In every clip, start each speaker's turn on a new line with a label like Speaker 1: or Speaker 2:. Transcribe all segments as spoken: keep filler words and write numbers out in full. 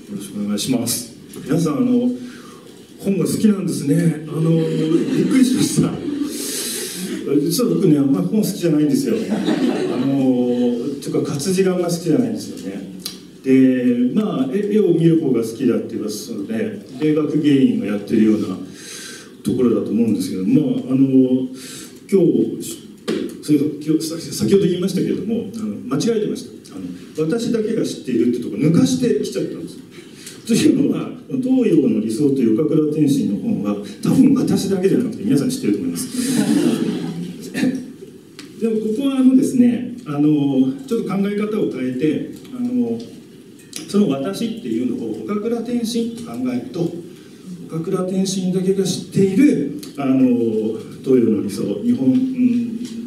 Speaker 1: ろしくお願いします。皆さん、あの本が好きなんですね。あのびっくりしました。実は僕ね、あんまり本好きじゃないんですよ。あのというか活字があんまり好きじゃないんですよね。で、まあ絵を見る方が好きだって言いますので、芸学芸員がやってるようなところだと思うんですけども、あの今日それ今日先ほど言いましたけれども、あの間違えてました。あの私だけが知っているってところ抜かしてきちゃったんですよ。というのは、東洋の理想という岡倉天心の本は多分私だけじゃなくて皆さん知ってると思います。でもここはあのですね、あのちょっと考え方を変えて、あのその私っていうのを岡倉天心と考えると、岡倉天心だけが知っているあの東洋の理想、日本、うん、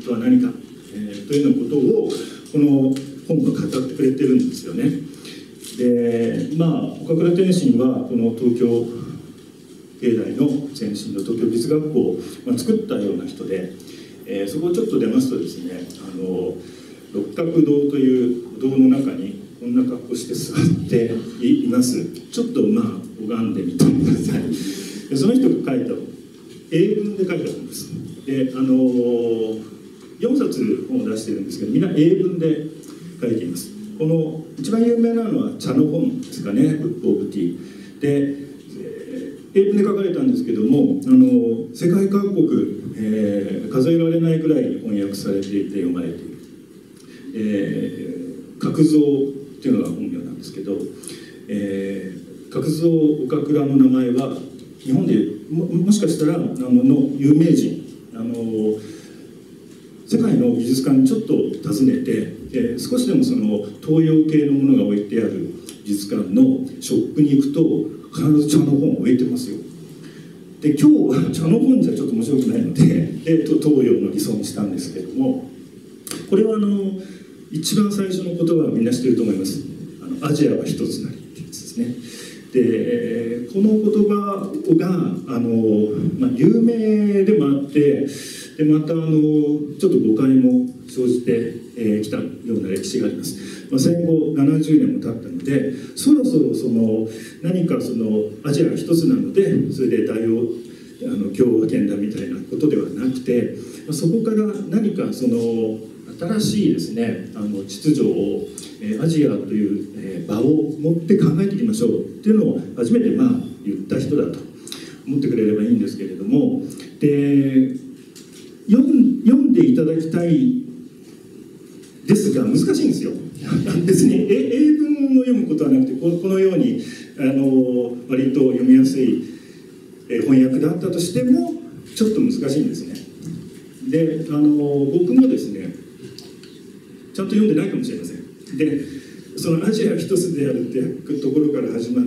Speaker 1: とは何か、えー、というようなことをこの本が語ってくれてるんですよね。で、まあ岡倉天心はこの東京芸大の前身の東京美術学校を、まあ、作ったような人で、えー、そこをちょっと出ますとですね、あの六角堂という堂の中にこんな格好して座っています。ちょっとまあ拝んでみてください。でその人が書いた英文で書いた本です。で、あのよんさつ本を出してるんですけど、みんな英文で書いています。この一番有名なのは茶の本ですかね、ブックオブティーで、えー、英文で書かれたんですけども、あの世界各国、えー、数えられないくらい翻訳されていて読まれている、えー、角蔵っていうのが本名なんですけど、えー、角蔵岡倉の名前は日本で も, もしかしたらあのの有名人、あの世界の美術館にちょっと訪ねて、えー、少しでもその東洋系のものが置いてある美術館のショップに行くと必ず茶の本を置いてますよ。で、今日は茶の本じゃちょっと面白くないので、えー、と東洋の理想にしたんですけども、これはあの一番最初の言葉はみんな知ってると思います。あのアジアは一つなりってやつですね。で、この言葉があの、まあ、有名でもあって、でまたあのちょっと誤解も生じてき、えー、たような歴史があります。まあ、戦後ななじゅうねんも経ったので、そろそろその何かそのアジアが一つなので、それで大王あの共和圏だみたいなことではなくて、まあ、そこから何かその新しいですね、あの秩序を、えー、アジアという、えー、場を持って考えていきましょうっていうのを初めてまあ言った人だと思ってくれればいいんですけれども、で読ん、読んでいただきたいですが難しいんですよ。別に英文を読むことはなくて、このようにあの割と読みやすい翻訳だったとしてもちょっと難しいんですね。で、あの僕もですねちゃんと読んでないかもしれません。で、そのアジア一つであるっていうところから始まって、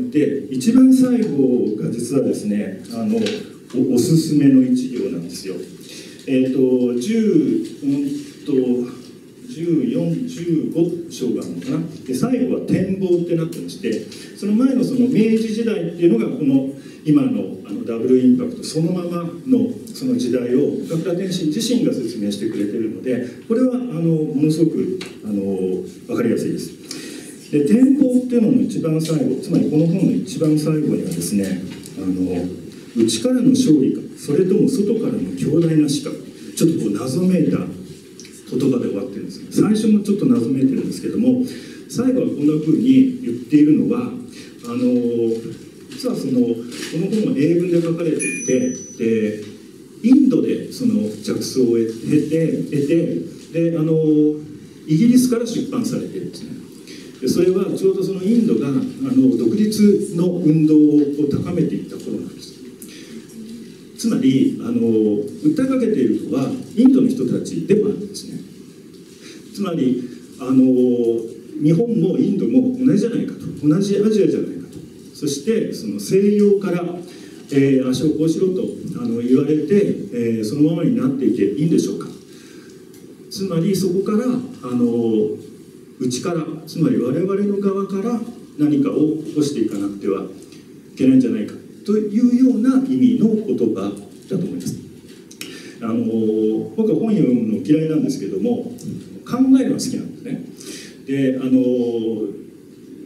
Speaker 1: 一番最後が実はですね、あの お, おすすめの一行なんですよ。えっ、ー、とじゅう、うんとじゅうよん、じゅうご章があるのかな。で、最後は展望ってなってまして、その前のその明治時代っていうのがこの今 の, あのダブルインパクトそのままのその時代を岡倉天心自身が説明してくれているので、これはあのものすごくあの分かりやすいです。で、展望っていうのの一番最後、つまりこの本の一番最後にはですね、あの内からの勝利か、それとも外からの強大な死か、ちょっとこう謎めいた言葉で終わってるんです。最初もちょっと謎めいてるんですけども、最後はこんな風に言っているのは、あの実はそのこの本は英文で書かれていて、でインドでその着想を得て得てであのイギリスから出版されているんですね。でそれはちょうどそのインドがあの独立の運動を高めていった頃なんです。つまりあの訴えかけているのはインドの人たちでもあるんですね。つまりあの日本もインドも同じじゃないかと、同じアジアじゃないかと、そしてその西洋から、えー、足をこうしろとあの言われて、えー、そのままになっていていいんでしょうか。つまりそこからあの内から、つまり我々の側から何かを起こしていかなくてはいけないんじゃないかというような意味の言葉だと思います。あの僕は本読むの嫌いなんですけども、考えるのが好きなんですね。で、あのち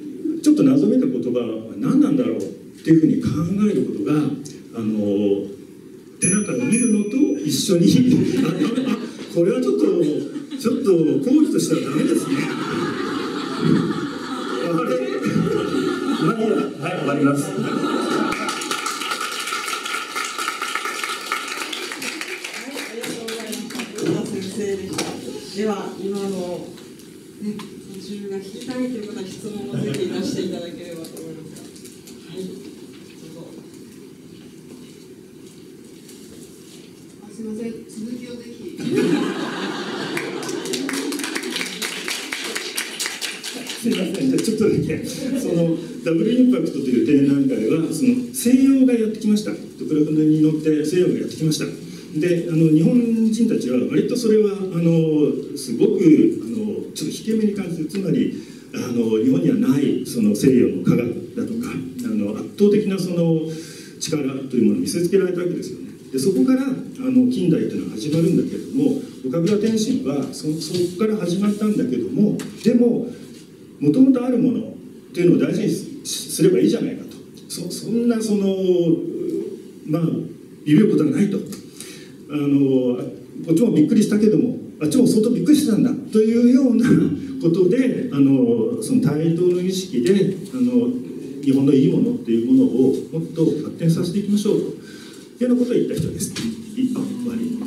Speaker 1: ちょっと謎めいた言葉は何なんだろうっていうふうに考えることがあの手なんか見るのと一緒にああこれはちょっとちょっと講義としてはダメですね。あれまあいいや、はい、終わります。
Speaker 2: では今の、ね、途中が聞きたいという方は質問をぜひ出していただければと思いますが、はい、どうぞ。
Speaker 3: あ、すみません、続きをぜひ。
Speaker 1: すみません、じゃあちょっとだけそのダブルインパクトという展覧会はその西洋がやってきました。ドクラクに乗って西洋がやってきました。であの日本人たちは割とそれはあのすごくあのちょっと引け目に感じる。つまりあの日本にはないその西洋の科学だとかあの圧倒的なその力というものを見せつけられたわけですよね。でそこからあの近代というのは始まるんだけれども、岡倉天心はそそこから始まったんだけども、でももともとあるものっていうのを大事にすればいいじゃないかと。 そ, そんなそのまあビビることはないと。あのこっちもびっくりしたけどもあっちも相当びっくりしてたんだというようなことであのその対等の意識であの日本のいいものっていうものをもっと発展させていきましょうというようなことを言った人です。いあ終わり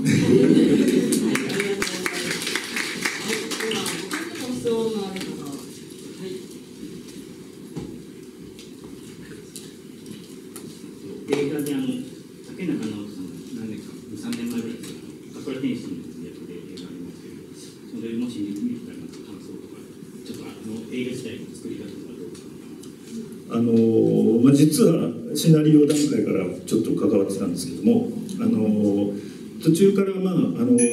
Speaker 4: 映画であの竹中直人さんが何年かさんねんまえぐらいですけど岡倉天心の役で映画ありますけど、それもし見たらなんか感想とかちょっとあの映画自体の作り方とかどうかな。
Speaker 1: あの、まあ、実はシナリオ段階からちょっと関わってたんですけども、あの途中からまああのうん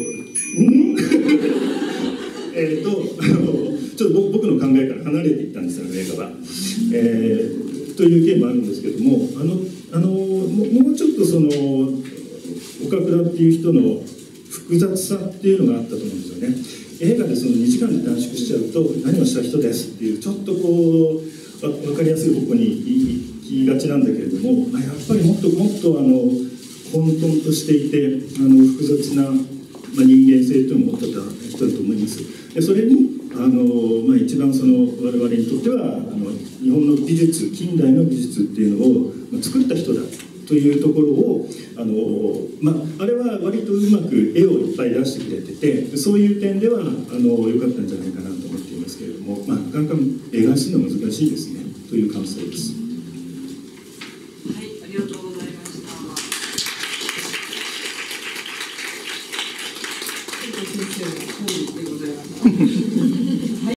Speaker 1: えっとあのちょっと僕の考えから離れていったんですよ、映画は。えー、という件もあるんですけども、あのあのもうちょっとその岡倉っていう人の複雑さっていうのがあったと思うんですよね。映画でそのにじかんで短縮しちゃうと何をした人ですっていうちょっとこう分かりやすい方向に行きがちなんだけれども、やっぱりもっともっとあの混沌としていてあの複雑な、まあ、人間性というのを持ってた人だと思います。でそれにあの、まあ、一番その我々にとってはあの日本の美術近代の美術っていうのを、まあ、作った人だというところをあの、まあ、あれは割とうまく絵をいっぱい出してくれてて、そういう点ではあの良かったんじゃないかなと思っていますけれども、まあ、なかなか映画にするの難しいですねという感想です。
Speaker 2: はい、ありがとうございました。先生の本でございました。